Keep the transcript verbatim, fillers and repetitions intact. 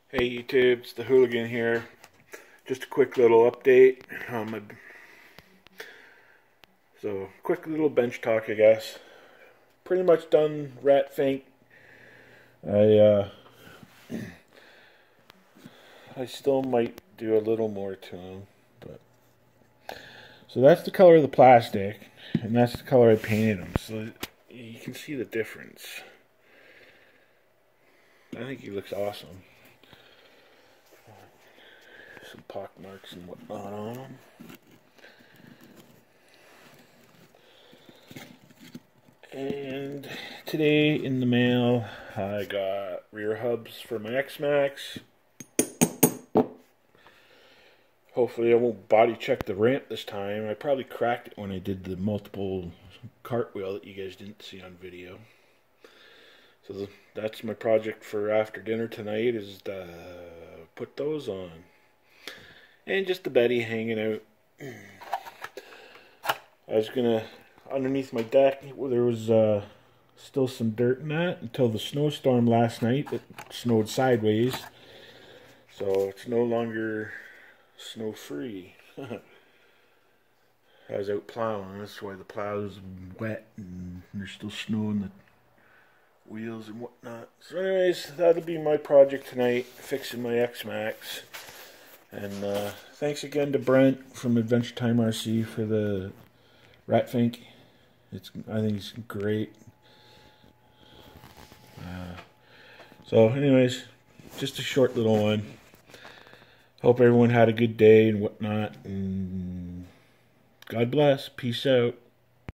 Hey YouTube, it's the Hooligan here. Just a quick little update on my, so quick little bench talk, I guess. Pretty much done Rat Fink. I uh, I still might do a little more to him, but so that's the color of the plastic, and that's the color I painted him. So you can see the difference. I think he looks awesome. Some pock marks and whatnot on them. And today in the mail, I got rear hubs for my Xmaxx. Hopefully I won't body check the ramp this time. I probably cracked it when I did the multiple cartwheel that you guys didn't see on video. So that's my project for after dinner tonight, is to put those on. And just the Betty hanging out. I was gonna, underneath my deck, there was uh, still some dirt in that until the snowstorm last night. It snowed sideways, so it's no longer snow free. I was out plowing, that's why the plow's wet and there's still snow in the wheels and whatnot. So anyways, that'll be my project tonight, fixing my Xmaxx. And uh, thanks again to Brent from Adventure Time R C for the Rat Fink. It's, I think it's great. Uh, so anyways, just a short little one. Hope everyone had a good day and whatnot. And God bless. Peace out.